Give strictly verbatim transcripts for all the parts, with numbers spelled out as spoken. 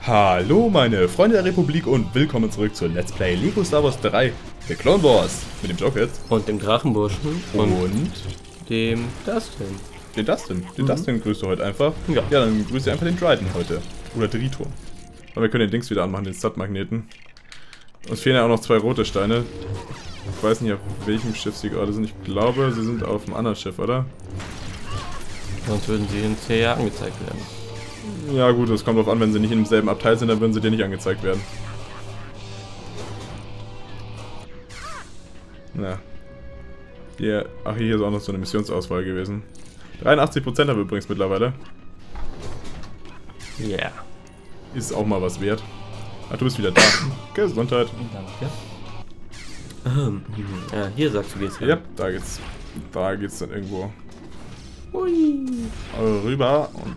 Hallo meine Freunde der Republik und willkommen zurück zu Let's Play Lego Star Wars drei, The Clone Wars, mit dem Joker und dem Drachenburschen und, und dem Dustin. Den Dustin. Den Mhm. Dustin grüßt du heute einfach. Ja. Ja, dann grüßt ihr einfach den Dryden heute. Oder Dritor. Aber wir können den Dings wieder anmachen, den Stud-Magneten. Uns fehlen ja auch noch zwei rote Steine. Ich weiß nicht, auf welchem Schiff sie gerade sind. Ich glaube, sie sind auf einem anderen Schiff, oder? Sonst würden sie in C A angezeigt werden. Ja gut, es kommt drauf an, wenn sie nicht im selben Abteil sind, dann würden sie dir nicht angezeigt werden. Na. Hier, ach, hier ist auch noch so eine Missionsauswahl gewesen. dreiundachtzig Prozent haben wir übrigens mittlerweile. Ja. Yeah. Ist auch mal was wert. Ach, du bist wieder da. Gesundheit. Danke. Ähm, ja, hier sagst du, geht's Ja, da geht's. Da geht's dann irgendwo. Hui. Rüber und.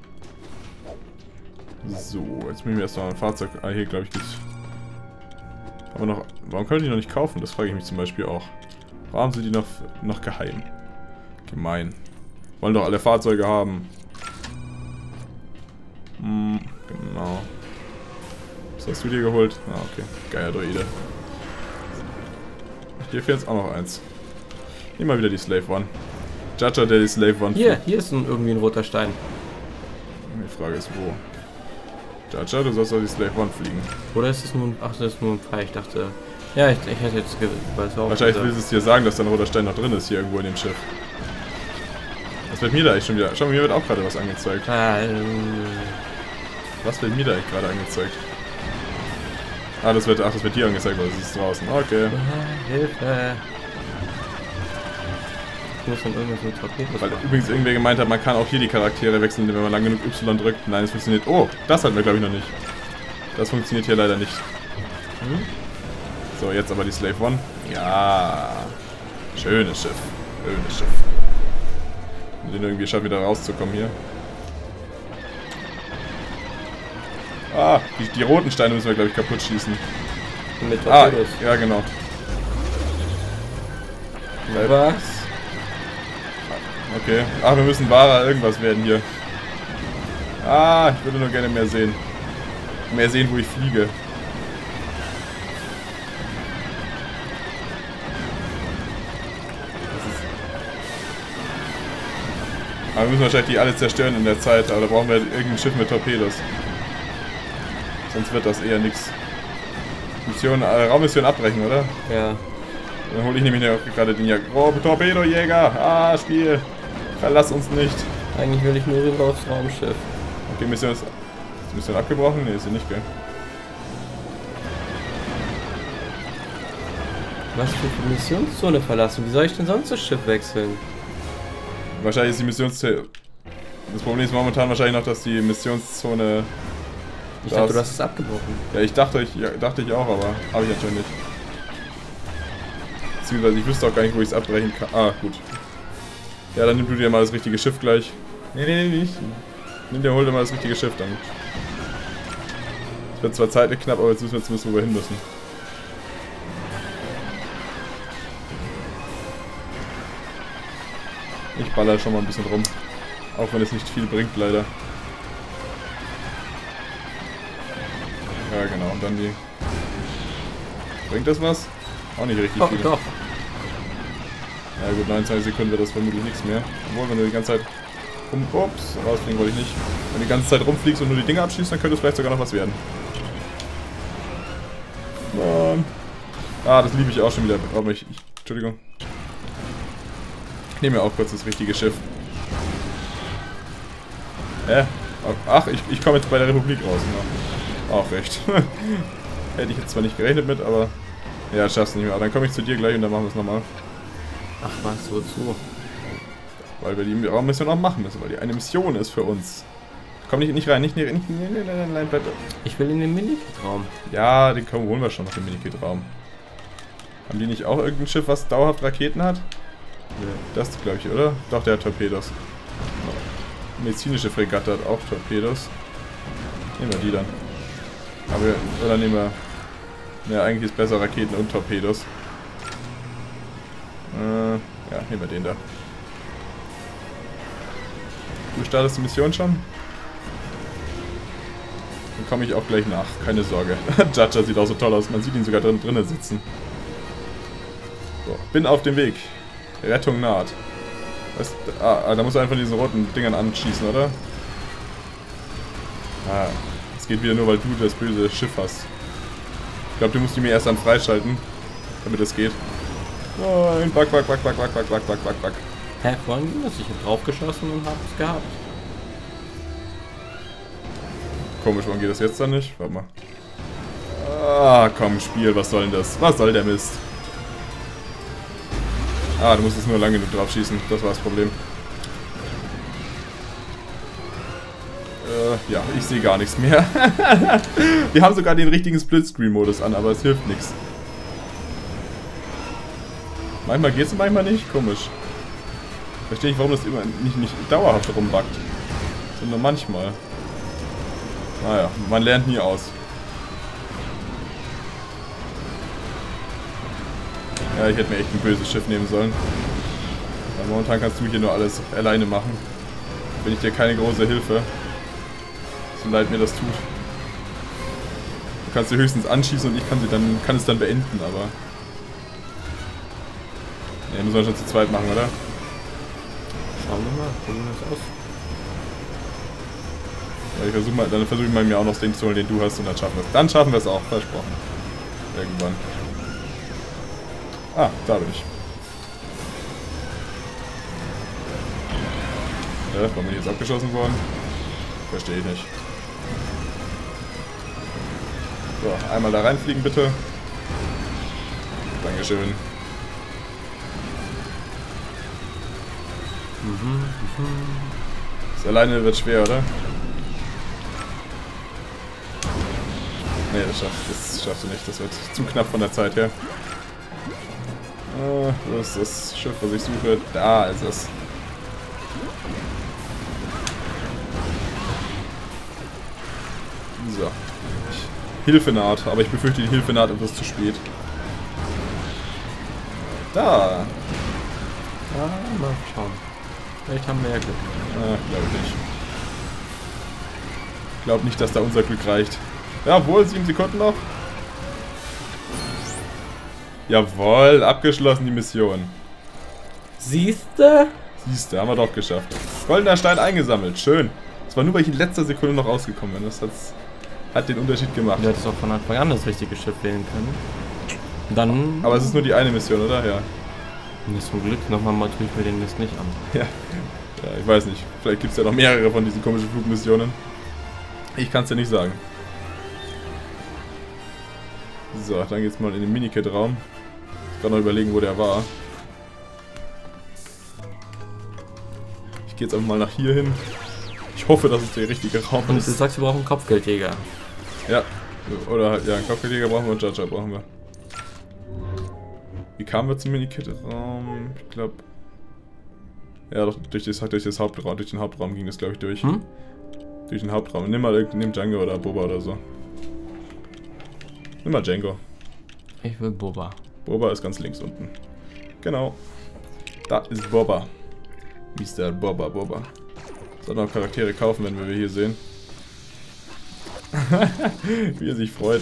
So, jetzt müssen wir erstmal ein Fahrzeug. Ah, hier glaube ich gibt's. Aber noch. Warum können wir die noch nicht kaufen? Das frage ich mich zum Beispiel auch. Warum sind die noch, noch geheim? Gemein. Wollen doch alle Fahrzeuge haben. Hm, genau. Was hast du dir geholt? Ah, okay. Geiler Droide. Hier fehlt jetzt auch noch eins. Nehmen wir wieder die Slave One. Jaja, der die Slave One. Hier, hier ist ein, irgendwie ein roter Stein. Die Frage ist wo. Jaja, du sollst doch die Slave One fliegen. Oder ist es nur ein. Ach, das ist nur ein Pfeil. Ich dachte. Ja, ich, ich hätte jetzt. Weiß auch Wahrscheinlich willst du es dir sagen, dass da ein roter Stein noch drin ist, hier irgendwo in dem Schiff. Was wird mir da eigentlich schon wieder? Schau mal, mir wird auch gerade was angezeigt. Ah, ähm, Was wird mir da eigentlich gerade angezeigt? Ah, das wird. Ach, das wird dir angezeigt, weil es ist draußen. Okay. Hilfe! Ich muss dann irgendwas mit Torpedos Weil machen. übrigens irgendwer gemeint hat, man kann auch hier die Charaktere wechseln, wenn man lang genug Y drückt. Nein, es funktioniert. Oh, das hatten wir glaube ich noch nicht. Das funktioniert hier leider nicht. Hm? So, jetzt aber die Slave One. Ja. Schönes Schiff. Schönes Schiff. Und den irgendwie schaffen, wieder rauszukommen hier. Ah, die, die roten Steine müssen wir, glaube ich, kaputt schießen. Mit Ah, Torpedos. ja, genau. Was? Okay. Ach, wir müssen wahrer irgendwas werden hier. Ah, ich würde nur gerne mehr sehen. Mehr sehen, wo ich fliege. Aber wir müssen wahrscheinlich die alle zerstören in der Zeit, aber da brauchen wir irgendein Schiff mit Torpedos. Sonst wird das eher nichts. Mission, äh, Raummission abbrechen, oder? Ja. Dann hole ich nämlich gerade den Jag oh, Torpedojäger! Ah, Spiel! Verlass uns nicht! Eigentlich will ich nur rüber aufs Raumschiff. Okay, Mission ist. Ist die Mission abgebrochen? Ne, ist sie nicht, gell? Was für eine Missionszone verlassen? Wie soll ich denn sonst das Schiff wechseln? Wahrscheinlich ist die Missionszone. Das Problem ist momentan wahrscheinlich noch, dass die Missionszone. Ich das dachte, du hast es abgebrochen. Ja, ich dachte ich, ja, dachte ich auch, aber habe ich anscheinend nicht. Beziehungsweise ich wüsste auch gar nicht, wo ich es abbrechen kann. Ah, gut. Ja, dann nimm du dir mal das richtige Schiff gleich. Nee, nee, nee, nicht. Nimm dir, hol dir mal das richtige Schiff dann. Es wird zwar zeitlich knapp, aber jetzt wissen wir jetzt wissen, wo wir hin müssen. Ich baller schon mal ein bisschen rum. Auch wenn es nicht viel bringt, leider. Ja, genau. Und dann die... Bringt das was? Auch nicht richtig Oh, viel. doch. Ja gut, neunundzwanzig Sekunden wird das vermutlich nichts mehr. Obwohl, wenn du die ganze Zeit rum... Ups, rausfliegen wollte ich nicht. Wenn du die ganze Zeit rumfliegst und nur die Dinge abschießt, dann könnte es vielleicht sogar noch was werden. Mann. Ah, das liebe ich auch schon wieder. Aber ich, ich... Entschuldigung. Ich nehme mir auch kurz das richtige Schiff. Hä? Ach, ich, ich komme jetzt bei der Republik raus. Ja. Auch recht. Hätte ich jetzt zwar nicht gerechnet mit, aber... Ja, schaff's nicht mehr. Aber dann komme ich zu dir gleich und dann machen wir es nochmal. Ach was, wozu? Weil wir die Raummission auch machen müssen, weil die eine Mission ist für uns. Komm nicht, nicht rein, nicht, nicht, nicht, nein, nein, nein, nein, bleib da. Ich will in den Minikit-Raum. Ja, den kommen, holen wir schon noch den Minikit-Raum. Haben die nicht auch irgendein Schiff, was dauerhaft Raketen hat? Ja. Das glaube ich, oder? Doch, der hat Torpedos. Medizinische Fregatte hat auch Torpedos. Nehmen wir die dann. Aber, oder nehmen wir... Ja, eigentlich ist besser Raketen und Torpedos. Äh, ja, nehmen wir den da. Du startest die Mission schon? Dann komme ich auch gleich nach. Keine Sorge. Jaja sieht auch so toll aus. Man sieht ihn sogar drin, drinnen sitzen. So, bin auf dem Weg. Rettung naht. Was, ah, da musst du einen von diesen roten Dingern anschießen, oder? Ah, es geht wieder nur, weil du das böse Schiff hast. Ich glaube, du musst die mir erst dann freischalten, damit es geht. Nein, back, back, back, back, back, back, back, back, back, back. Hä, vorhin ging das? Ich hab draufgeschossen und hab's gehabt. Komisch, warum geht das jetzt dann nicht? Warte mal. Ah, komm, Spiel, was soll denn das? Was soll der Mist? Ah, du musst es nur lange genug drauf schießen. Das war das Problem. Äh, ja, ich sehe gar nichts mehr. Wir haben sogar den richtigen Splitscreen-Modus an, aber es hilft nichts. Manchmal geht's und manchmal nicht. Komisch. Verstehe ich, warum das immer nicht, nicht dauerhaft rumbackt. Sondern manchmal. Naja, man lernt nie aus. Ja, ich hätte mir echt ein böses Schiff nehmen sollen. Weil momentan kannst du hier nur alles alleine machen. Bin ich dir keine große Hilfe. So leid mir das tut. Du kannst sie höchstens anschießen und ich kann sie dann kann es dann beenden, aber... Ne, müssen wir schon zu zweit machen, oder? Schauen wir mal, probieren wir das aus. Ja, ich versuch mal, dann versuche ich mal mir auch noch den zu holen, den du hast, und dann schaffen wir es. Dann schaffen wir es auch, versprochen. Irgendwann. Ah, da bin ich. Ja, warum bin ich jetzt abgeschossen worden? Verstehe ich nicht. So, einmal da reinfliegen bitte. Dankeschön. Mhm, mhm. Das alleine wird schwer, oder? Nee, das schaffst, das schaffst du nicht. Das wird zu knapp von der Zeit her. Ah, wo ist das Schiff, was ich suche? Da ist es. So. Hilfe naht, aber ich befürchte, die Hilfe naht etwas zu spät. Da! Ja, mal schauen. Vielleicht haben wir ja Glück. Ah, glaube ich nicht. Ich glaube nicht, dass da unser Glück reicht. Jawohl, sieben Sekunden noch. Jawohl, abgeschlossen die Mission. Siehste? Siehste, haben wir doch geschafft. Goldener Stein eingesammelt, schön. Das war nur, weil ich in letzter Sekunde noch rausgekommen bin. Das hat's, hat den Unterschied gemacht. Du hättest auch von Anfang an das richtige Schiff wählen können. Dann... Aber es ist nur die eine Mission, oder? Ja. Nicht zum Glück, nochmal mal tue ich mir den Mist nicht an. Ja. Ja, ich weiß nicht. Vielleicht gibt es ja noch mehrere von diesen komischen Flugmissionen. Ich kann es dir nicht sagen. So, dann geht's mal in den Minikit-Raum. Ich kann noch überlegen, wo der war. Ich gehe jetzt einfach mal nach hier hin. Ich hoffe, dass es der richtige Raum Und ist. du sagst, wir brauchen einen Kopfgeldjäger. Ja, oder halt, ja, einen Kopfgeldjäger brauchen wir und Jaja brauchen wir. Wie kamen wir zum Minikit-Raum? Ich glaube... Ja, doch, durch, das, durch, das Hauptraum, durch den Hauptraum ging das, glaube ich, durch. Hm? Durch den Hauptraum. Nimm mal nimm Django oder Boba oder so. Nimm mal Django. Ich will Boba. Boba ist ganz links unten. Genau. Da ist Boba. Mister Boba Boba. Sollten auch Charaktere kaufen, wenn wir hier sehen. Wie er sich freut.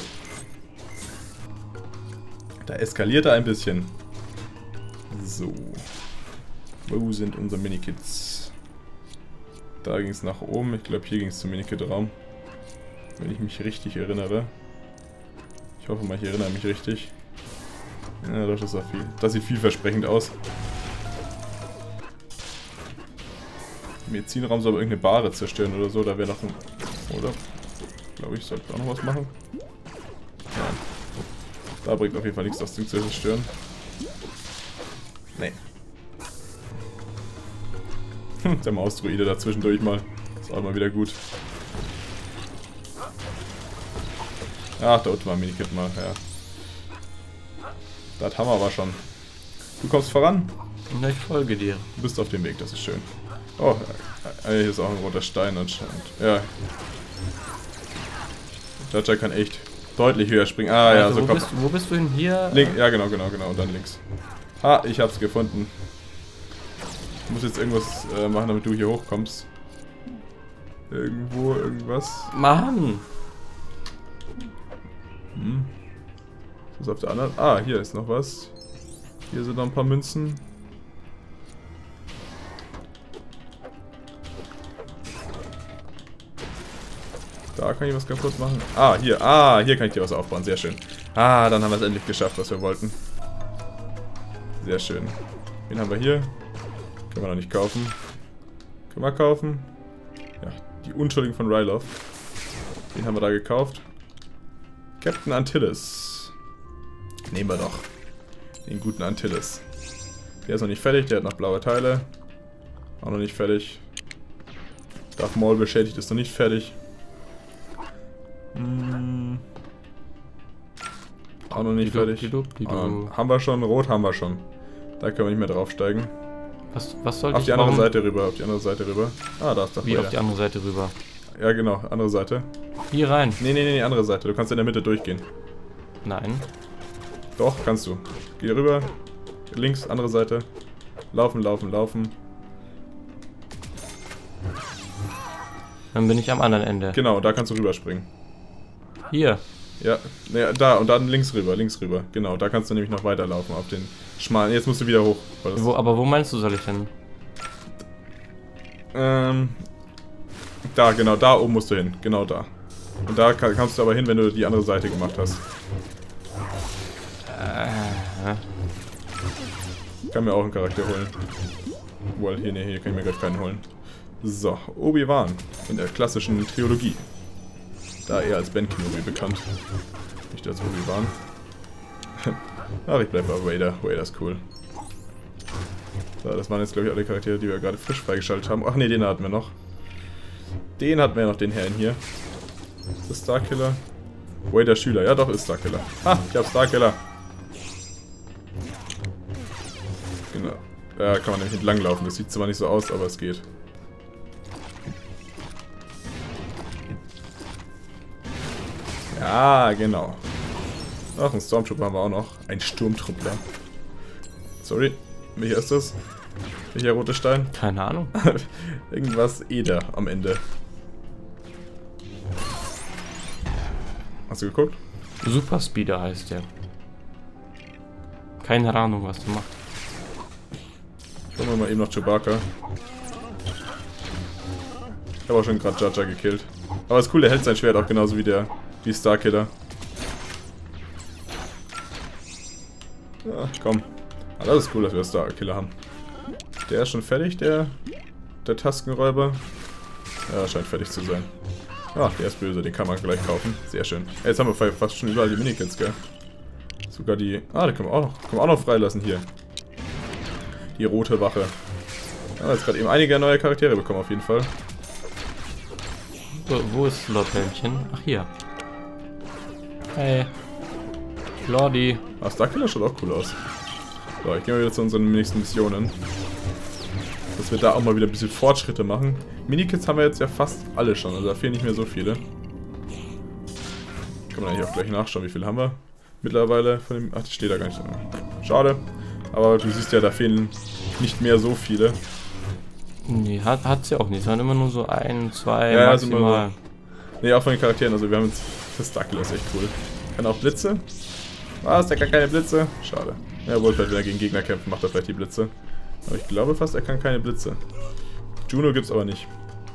Da eskaliert er ein bisschen. So. Wo sind unsere Minikits? Da ging es nach oben. Ich glaube, hier ging es zum Minikit-Raum. Wenn ich mich richtig erinnere. Ich hoffe mal, ich erinnere mich richtig. Ja, doch, das, viel. das sieht vielversprechend aus. Im Medizinraum soll aber irgendeine Bahre zerstören oder so. Da wäre noch ein... Oder? Glaube ich, sollte auch noch was machen. Nein. Da bringt auf jeden Fall nichts, das Ding zu zerstören. Nee. Hm, der Mausdruide dazwischendurch mal. Ist auch mal wieder gut. Ach, da unten war ein Minikit mal, ja. Das haben wir aber schon. Du kommst voran? Na, ich folge dir. Du bist auf dem Weg, das ist schön. Oh, hier ist auch ein roter Stein anscheinend. Ja. Jaja kann echt deutlich höher springen. Ah, ja, also, so wo kommt. bist, wo bist du denn hier? Link, ja, genau, genau, genau. Und dann links. Ah, ich hab's gefunden. Ich muss jetzt irgendwas äh, machen, damit du hier hochkommst. Irgendwo, irgendwas. Mann! Was ist auf der anderen? Ah, hier ist noch was. Hier sind noch ein paar Münzen. Da kann ich was kaputt machen. Ah, hier. Ah, hier kann ich dir was aufbauen. Sehr schön. Ah, dann haben wir es endlich geschafft, was wir wollten. Sehr schön. Wen haben wir hier? Können wir noch nicht kaufen. Können wir kaufen? Ja, die Unschuldigen von Ryloth. Den haben wir da gekauft. Captain Antilles. Nehmen wir doch. Den guten Antilles. Der ist noch nicht fertig, der hat noch blaue Teile. Auch noch nicht fertig. Darth Maul beschädigt ist noch nicht fertig. Hm. Auch noch nicht fertig. Ah, haben wir schon, rot haben wir schon. Da können wir nicht mehr draufsteigen. Was, was soll auf ich die andere warum? Seite rüber, auf die andere Seite rüber. Ah, da ist doch Wie auf die andere Seite rüber? Ja, genau, andere Seite. Hier rein? Nee, nee, nee, nee, andere Seite. Du kannst in der Mitte durchgehen. Nein. Doch, kannst du. Geh rüber. Links, andere Seite. Laufen, laufen, laufen. Dann bin ich am anderen Ende. Genau, da kannst du rüberspringen. Hier. Ja, ne, da und dann links rüber, links rüber. Genau, da kannst du nämlich noch weiterlaufen auf den schmalen. Jetzt musst du wieder hoch. Wo, aber wo meinst du, soll ich denn? Ähm, da, genau, da oben musst du hin. Genau da. Und da kann, kannst du aber hin, wenn du die andere Seite gemacht hast. Äh. Ich kann mir auch einen Charakter holen. Well, hier, ne, hier kann ich mir gerade keinen holen. So, Obi-Wan in der klassischen Trilogie. Da eher als Ben Kenobi bekannt. Nicht als Obi-Wan. Ach, ich bleib bei Vader. Vader ist cool. So, das waren jetzt, glaube ich, alle Charaktere, die wir gerade frisch freigeschaltet haben. Ach ne, den hatten wir noch. Den hatten wir noch, den Herrn hier. Ist das Starkiller? Vader Schüler. Ja, doch, ist Starkiller. Ha, ich hab Starkiller. Genau. Da kann man nämlich entlang laufen. Das sieht zwar nicht so aus, aber es geht. Ja, genau. Ach, einen Stormtrooper haben wir auch noch. Ein Sturmtruppler. Sorry, welcher ist das? Welcher rote Stein? Keine Ahnung. Irgendwas Eder am Ende. Hast du geguckt? Super Speeder heißt der. Keine Ahnung, was der macht. Schauen wir mal eben noch Chewbacca. Ich habe auch schon gerade Jar Jar gekillt. Aber ist cool, der hält sein Schwert auch genauso wie der wie Starkiller. Ja, komm. Ah, das ist cool, dass wir Starkiller haben. Der ist schon fertig, der der Taskenräuber. Ja, scheint fertig zu sein. Ach, der ist böse, den kann man gleich kaufen. Sehr schön. Ey, jetzt haben wir fast schon überall die Minikits, gell? Sogar die... Ah, die können wir auch noch, können wir auch noch freilassen hier. Die rote Wache. Ja, jetzt gerade eben einige neue Charaktere bekommen auf jeden Fall. Wo, wo ist Lord Helmchen? Ach, hier. Hey. Lordi. Ah, Starkiller schaut auch cool aus. So, ich gehe mal wieder zu unseren nächsten Missionen. Dass wir da auch mal wieder ein bisschen Fortschritte machen. Minikits haben wir jetzt ja fast alle schon, also da fehlen nicht mehr so viele. Kann man eigentlich auch gleich nachschauen, wie viele haben wir mittlerweile von dem... Ach, das steht da gar nicht drin. Schade. Aber du siehst ja, da fehlen nicht mehr so viele. Nee, hat hat's ja auch nicht. Es waren immer nur so ein, zwei, ja, maximal. Also nee, auch von den Charakteren. Also wir haben jetzt... Das Starkiller ist echt cool. Kann auch Blitze. Was? Der kann keine Blitze? Schade. Ja, wohl, vielleicht wenn er gegen Gegner kämpft, macht er vielleicht die Blitze. Aber ich glaube fast, er kann keine Blitze. Juno gibt's aber nicht.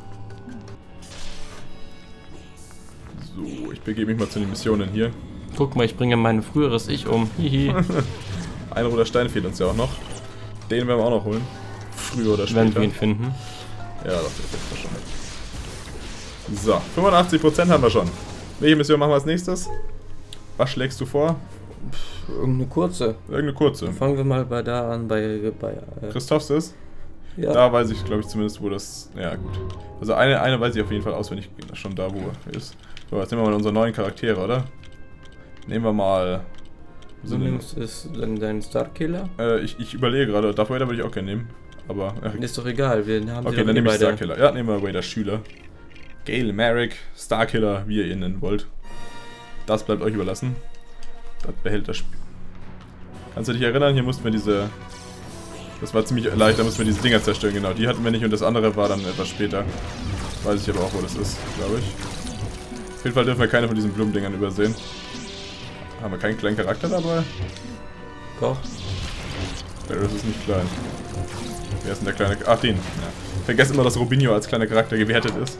So, ich begebe mich mal zu den Missionen hier. Guck mal, ich bringe mein früheres Ich um. Hihi. Ein roter Stein fehlt uns ja auch noch. Den werden wir auch noch holen. Früher oder später. Wenn wir ihn finden. Ja, das finden wir schon. So, fünfundachtzig Prozent haben wir schon. Welche Mission machen wir als nächstes? Was schlägst du vor? Pff, irgendeine kurze. Irgendeine kurze. Fangen wir mal bei da an, bei... bei äh Christophs ist? Ja. Da weiß ich, glaube ich, zumindest, wo das... Ja, gut. Also eine, eine weiß ich auf jeden Fall auswendig schon da, wo er ist. So, jetzt nehmen wir mal unsere neuen Charaktere, oder? Nehmen wir mal... Du nimmst es dann dein Starkiller? Äh, ich, ich überlege gerade. Darth Vader würde ich auch gerne nehmen. Aber... Ach, ist doch egal, wir haben okay, dann nehme ich Starkiller. Ja, nehmen wir Vader Schüler. Gale, Merrick, Starkiller, wie ihr ihn nennen wollt. Das bleibt euch überlassen. Das behält das Spiel. Kannst du dich erinnern? Hier mussten wir diese... Das war ziemlich leicht, da mussten wir diese Dinger zerstören, genau. Die hatten wir nicht und das andere war dann etwas später. Weiß ich aber auch, wo das ist, glaube ich. Auf jeden Fall dürfen wir keine von diesen Blumendingern übersehen. Haben wir keinen kleinen Charakter dabei? Doch. Barris ist nicht klein. Wer ist denn der kleine... Ach, den. Ja. Ich vergesse immer, dass Robinho als kleiner Charakter gewertet ist.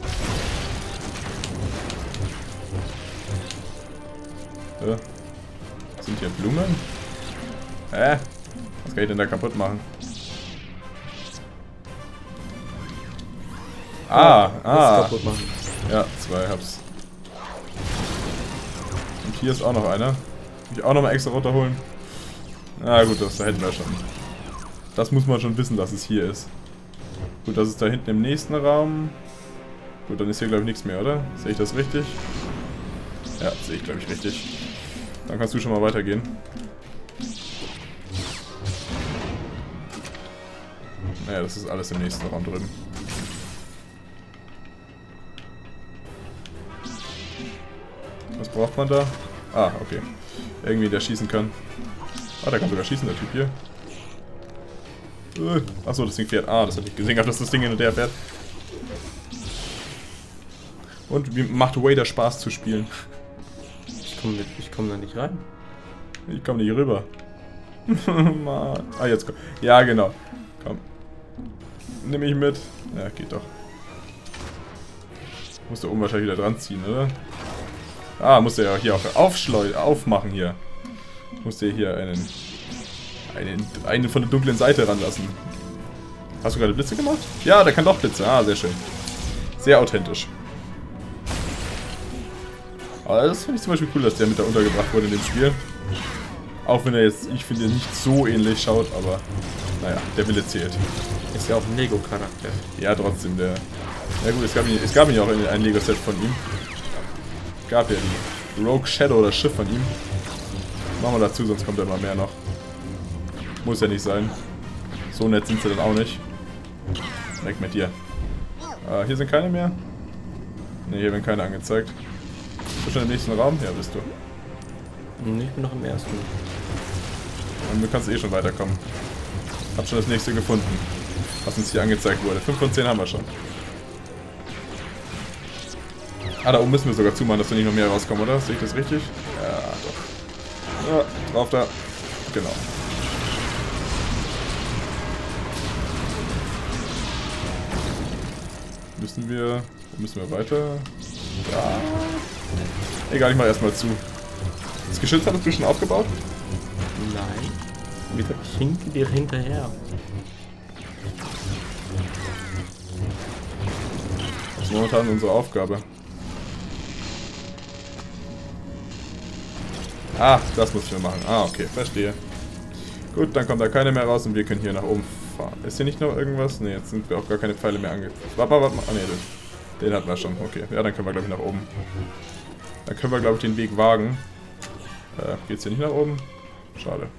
Ja. Sind hier Blumen? Hä? Was kann ich denn da kaputt machen? Ah, ah. Kaputt machen. Ja, zwei hab's. Und hier ist auch noch einer. Muss ich auch nochmal extra runterholen? Na gut, das da hätten wir schon. Das muss man schon wissen, dass es hier ist. Gut, das ist da hinten im nächsten Raum. Gut, dann ist hier glaube ich nichts mehr, oder? Sehe ich das richtig? Ja, sehe ich glaube ich richtig. Dann kannst du schon mal weitergehen. Naja, das ist alles im nächsten Raum drin. Was braucht man da? Ah, okay. Irgendwie, der schießen kann. Ah, der kann sogar schießen, der Typ hier. Uh, achso, das Ding fährt. Ah, das hatte ich gesehen, dass das Ding hin und her fährt. Und wie macht Wader Spaß zu spielen? Ich komme komm da nicht rein. Ich komme nicht rüber. Mann. Ah, jetzt komm. Ja, genau. Komm. Nimm mich mit. Ja, geht doch. Muss da oben wahrscheinlich wieder dran ziehen, oder? Ah, muss der ja hier auch aufschleu aufmachen hier. Muss der hier einen, einen einen von der dunklen Seite ranlassen. Hast du gerade Blitze gemacht? Ja, der kann doch Blitze. Ah, sehr schön. Sehr authentisch. Aber das finde ich zum Beispiel cool, dass der mit da untergebracht wurde in dem Spiel. Auch wenn er jetzt, ich finde, nicht so ähnlich schaut, aber naja, der Wille zählt. Ist ja auch ein Lego-Charakter. Ja, trotzdem, der... Ja gut, es gab ihn, es gab ihn ja auch in ein Lego-Set von ihm. Es gab ja die Rogue Shadow, das Schiff von ihm. Machen wir dazu, sonst kommt ja mal mehr noch. Muss ja nicht sein. So nett sind sie dann auch nicht. Weg mit dir. Ah, hier sind keine mehr? Ne, hier werden keine angezeigt. Bist du schon im nächsten Raum? Ja, bist du. Ich bin noch im ersten. Und du kannst eh schon weiterkommen. Hab schon das nächste gefunden, was uns hier angezeigt wurde. fünf von zehn haben wir schon. Ah, da oben müssen wir sogar zumachen, dass wir nicht noch mehr rauskommen, oder? Sehe ich das richtig? Ja, doch. Ja, drauf da. Genau. Müssen wir... Wo müssen wir weiter? Ja. Egal, ich mach erstmal zu. Das Geschütz hat es schon aufgebaut? Nein. Wie gesagt, ich hinke dir hinterher. Das ist momentan unsere Aufgabe. Ah, das müssen wir machen. Ah, okay, verstehe. Gut, dann kommt da keine mehr raus und wir können hier nach oben fahren. Ist hier nicht noch irgendwas? Ne, jetzt sind wir auch gar keine Pfeile mehr ange... Warte mal, warte mal. Ah, ne, den hatten wir schon. Okay, ja, dann können wir, glaube ich, nach oben. Dann können wir, glaube ich, den Weg wagen. Äh, geht's hier nicht nach oben? Schade.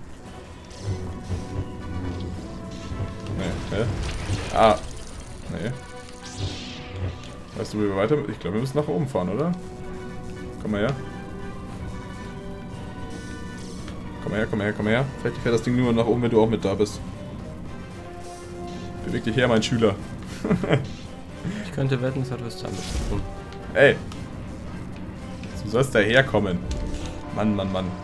Nee, hä? Ah. Nee. Weißt du, wie wir weiter... Ich glaube, wir müssen nach oben fahren, oder? Komm mal her. Komm mal her, komm mal her, komm mal her. Vielleicht fährt das Ding nur nach oben, wenn du auch mit da bist. Beweg dich her, mein Schüler. Ich könnte wetten, es hat was damit zu tun. Ey! Du sollst daherkommen. Mann, Mann, Mann.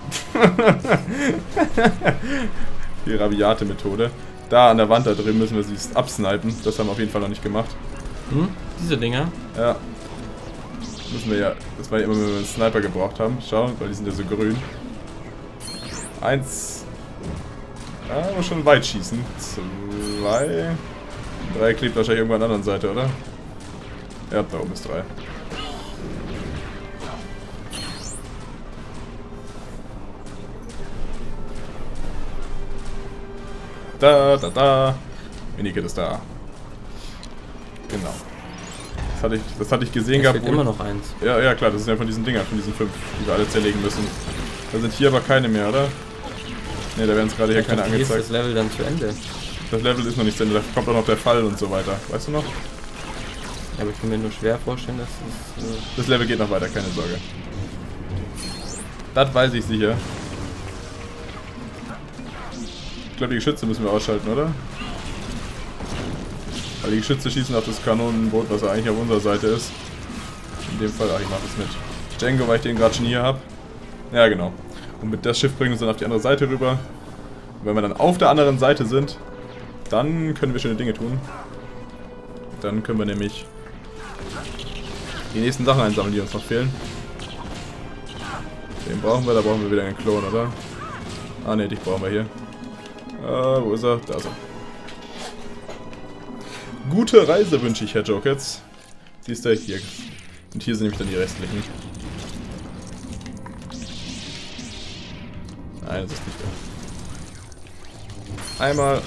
Die rabiate Methode. Da an der Wand da drin müssen wir sie absnipen. Das haben wir auf jeden Fall noch nicht gemacht. Hm? Diese Dinger? Ja. Müssen wir ja. Das war ja immer, wenn wir einen Sniper gebraucht haben. Schau, weil die sind ja so grün. Eins. Ja, muss schon weit schießen. Zwei. Drei klebt wahrscheinlich irgendwo an der anderen Seite, oder? Ja, da oben ist drei. Da, da, da. Minikit ist da. Genau. Das hatte ich, das hatte ich gesehen Es gehabt. fehlt immer noch eins. Ja, ja, klar, das sind ja von diesen Dingern, von diesen fünf, die wir alle zerlegen müssen. Da sind hier aber keine mehr, oder? Ne, da werden es gerade hier keine Hier ist angezeigt. das Level dann zu Ende. Das Level ist noch nicht zu Ende, da kommt auch noch der Fall und so weiter. Weißt du noch? Ja, aber ich kann mir nur schwer vorstellen, dass es... Äh Das Level geht noch weiter, keine Sorge. Das weiß ich sicher. Ich glaube, die Geschütze müssen wir ausschalten, oder? Weil die Geschütze schießen auf das Kanonenboot, was eigentlich auf unserer Seite ist. In dem Fall, ach, ich mach das mit Django, weil ich den gerade schon hier habe. Ja, genau. Und mit das Schiff bringt uns dann auf die andere Seite rüber. Und wenn wir dann auf der anderen Seite sind, dann können wir schöne Dinge tun. Dann können wir nämlich die nächsten Sachen einsammeln, die uns noch fehlen. Den brauchen wir, da brauchen wir wieder einen Klon, oder? Ah ne, dich brauchen wir hier. Äh, wo ist er? Da ist er. Gute Reise wünsche ich, Herr Jokets. Siehst du, hier. Und hier sind nämlich dann die restlichen. Nein, das ist nicht da. Einmal.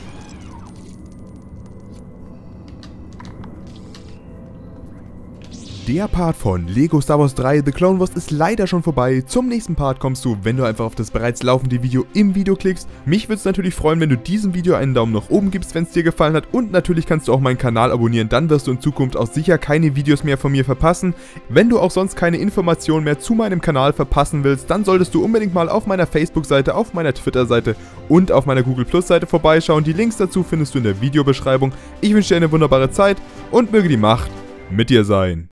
Der Part von Lego Star Wars drei The Clone Wars ist leider schon vorbei. Zum nächsten Part kommst du, wenn du einfach auf das bereits laufende Video im Video klickst. Mich würde es natürlich freuen, wenn du diesem Video einen Daumen nach oben gibst, wenn es dir gefallen hat. Und natürlich kannst du auch meinen Kanal abonnieren, dann wirst du in Zukunft auch sicher keine Videos mehr von mir verpassen. Wenn du auch sonst keine Informationen mehr zu meinem Kanal verpassen willst, dann solltest du unbedingt mal auf meiner Facebook-Seite, auf meiner Twitter-Seite und auf meiner Google Plus-Seite vorbeischauen. Die Links dazu findest du in der Videobeschreibung. Ich wünsche dir eine wunderbare Zeit und möge die Macht mit dir sein.